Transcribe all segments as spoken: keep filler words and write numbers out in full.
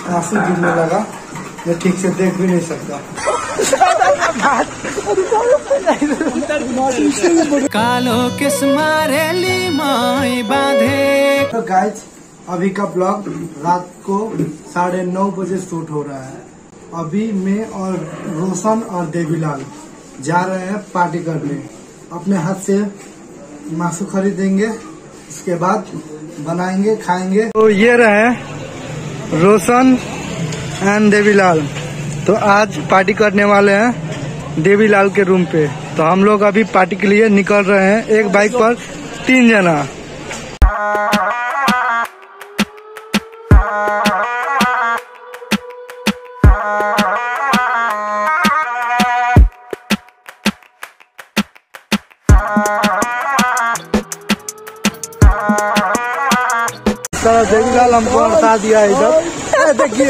आंसू गिरने लगा, मैं ठीक से देख भी नहीं सकता। कालो किस मारेली माई बांधे। तो गाइज अभी का ब्लॉग रात को साढ़े नौ बजे शूट हो रहा है। अभी मैं और रोशन और देवीलाल जा रहे हैं पार्टी करने। अपने हाथ से मासू खरीदेंगे, उसके बाद बनाएंगे, खाएंगे। तो ये रहे रोशन एंड देवीलाल। तो आज पार्टी करने वाले हैं देवीलाल के रूम पे। तो हम लोग अभी पार्टी के लिए निकल रहे हैं, एक बाइक पर तीन जना। देवीलाल हमको हटा दिया इधर। देखिए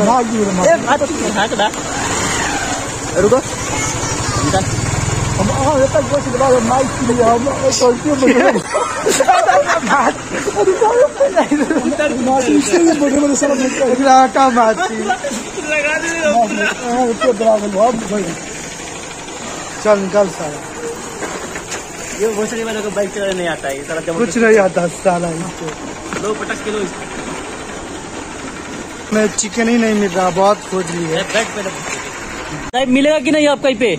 रुको चल निकल सारा। ये भोसड़ी वालों को बाइक चलाने नहीं आता है, साला कुछ नहीं आता साला। लो पटक के लो। मैं चिकन ही नहीं मिल रहा, बहुत खोज ली है। बैठ पे मिलेगा कि नहीं आप कहीं पे?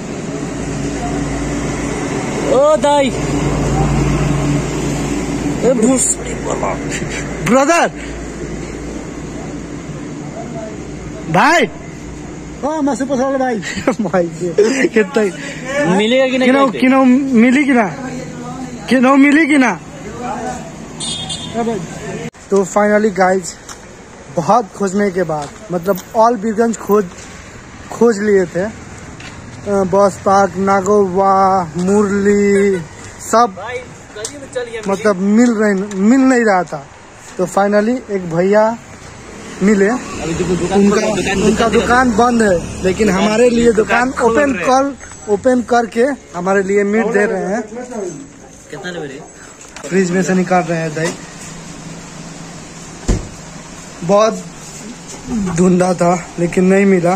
ओ दाई ब्रदर भाई, हाँ मैं सुपर साल भाई भाई कितना मिलेगा कि नहीं? किनो किनो मिली कि ना, किनो मिली कि ना। तो फाइनली गाइज बहुत खोजने के बाद, मतलब ऑल बीरगंज खोज खोज लिए थे। बॉस पार्क, नागोवा, मुरली सब मतलब मिल रहे मिल नहीं रहा था। तो फाइनली एक भैया मिले। उनका उनका दुकान बंद है, लेकिन हमारे लिए दुकान ओपन कर ओपन करके हमारे लिए मीट दे रहे हैं। कितना ले? फ्रिज में से निकाल रहे हैं दही। बहुत ढूंढा था लेकिन नहीं मिला।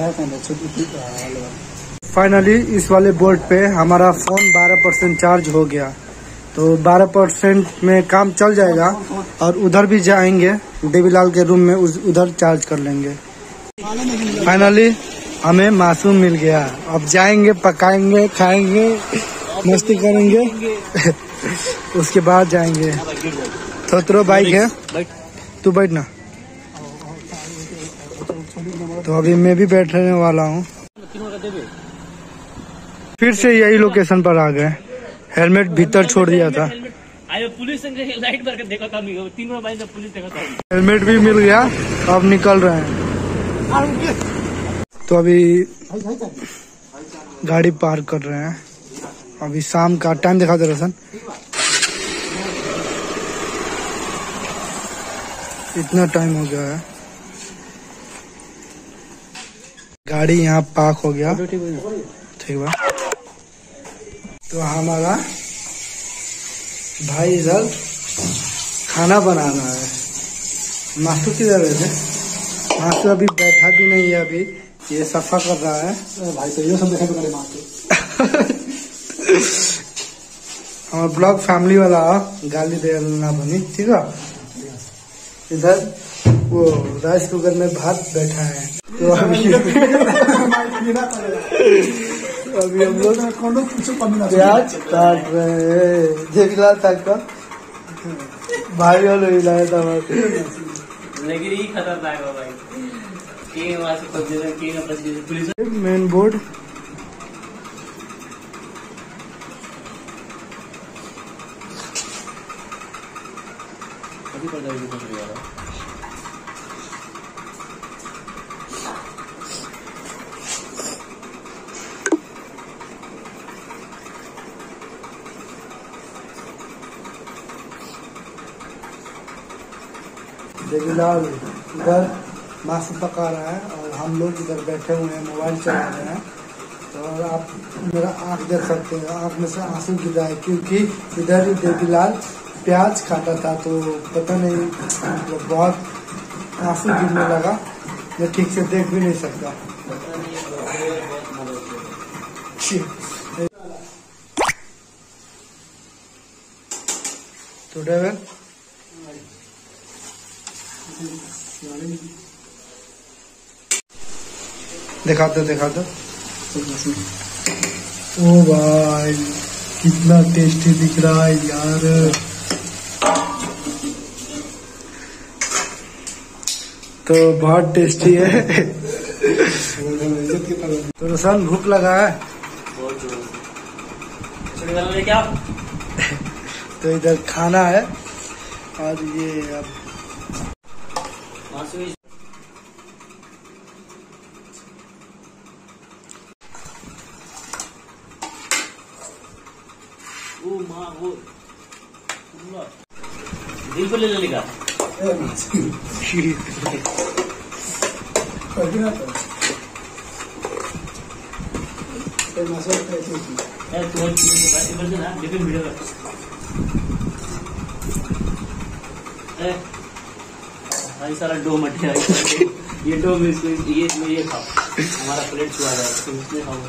फाइनली इस वाले बोर्ड पे हमारा फोन बारह परसेंट चार्ज हो गया। तो बारह परसेंट में काम चल जाएगा और उधर भी जाएंगे देवीलाल के रूम में, उस उधर चार्ज कर लेंगे। फाइनली हमें मासूम मिल गया। अब जाएंगे, पकाएंगे, खाएंगे, मस्ती करेंगे उसके बाद जाएंगे। तो तेरा बाइक है, तू बैठ ना। तो अभी मैं भी बैठने वाला हूँ। फिर से यही लोकेशन पर आ गए। हेलमेट भीतर छोड़ दिया था। पुलिस लाइट मार के देखा था, तीनों पुलिस देखा था। हेलमेट भी मिल गया, अब निकल रहे हैं। तो अभी गाड़ी पार्क कर रहे हैं। अभी शाम का टाइम दिखा दे रोशन। इतना टाइम हो गया है। गाड़ी यहाँ पार्क हो गया, ठीक है। तो हमारा भाई इधर खाना बनाना है। मासू किधर है? मासू अभी बैठा भी नहीं है, अभी ये सफा कर रहा है। भाई तो ये सब देखा तो करे मासू। हमारा ब्लॉग फैमिली वाला गाली देना बनी, ठीक है। इधर वो राइस कुकर में भात बैठा है। तो अभी अभी हम लोग प्याज काट रहे हैं। देवीलाल तक का भाई वालों हिलाया था लेकिन ये खतरनाक है भाई। के वहां से पहुंचे के ना पुलिस मेन बोर्ड। अभी पता नहीं कुछ नहीं आ रहा। देवीलाल इधर मासू पका रहा है और हम लोग इधर बैठे हुए हैं, मोबाइल चला रहे हैं। तो आप मेरा आँख देख सकते हैं, आँख में से आंसू गिर रहा है क्योंकि इधर ही देवीलाल प्याज काटा था। तो पता नहीं मतलब बहुत आंसू गिरने लगा, मैं ठीक से देख भी नहीं सकता। तो डेविल दिखा दो दिखा दो। ओ भाई कितना टेस्टी दिख रहा है यार। तो बहुत टेस्टी है। तो रोशन भूख लगा है? क्या? तो इधर खाना है और ये अब वो माँ वो दिल को ले लेगा। भाई सारा डो मटिया ये डो में इसको ये इसमें ये खाओ, हमारा प्लेट छुआ जाएगा, इसमें खाओ।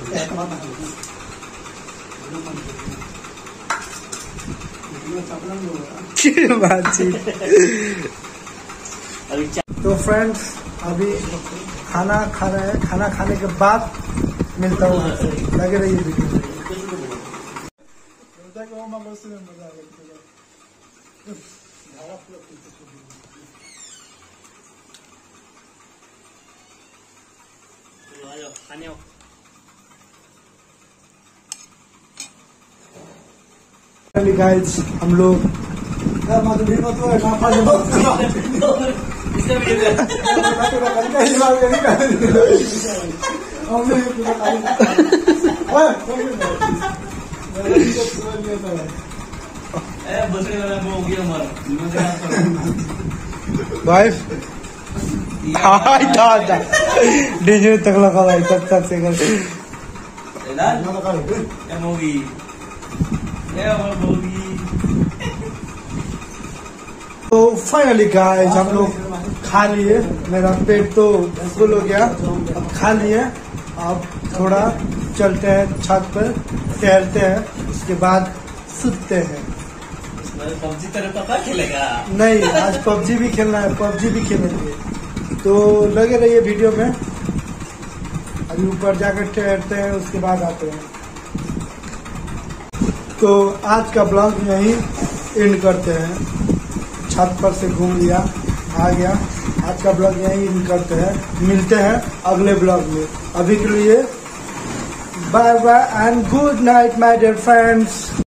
तो फ्रेंड्स अभी खाना खा रहे हैं, खाना खाने के बाद मिलता हूँ। लगे रहिए वीडियो में। खाने आओ। गाइस हम लोग वाइफ डीजे तक लगा भाई तब तक से कर। तो फाइनली गाइस हम लोग खा लिए, मेरा पेट तो फुल हो गया, अब खा लिए। अब थोड़ा चलते हैं छत पर, टहलते हैं, उसके बाद सुतते हैं। पबजी तेरे पापा खेलेगा? नहीं, आज पबजी भी खेलना है, पबजी भी खेलेंगे। तो लगे रहिए वीडियो में। अभी ऊपर जाकर ठहरते हैं, उसके बाद आते हैं। तो आज का ब्लॉग यहीं एंड करते हैं। छत पर से घूम लिया, आ गया। आज का ब्लॉग यहीं एंड करते हैं। मिलते हैं अगले ब्लॉग में। अभी के लिए bye bye and good night my dear friends.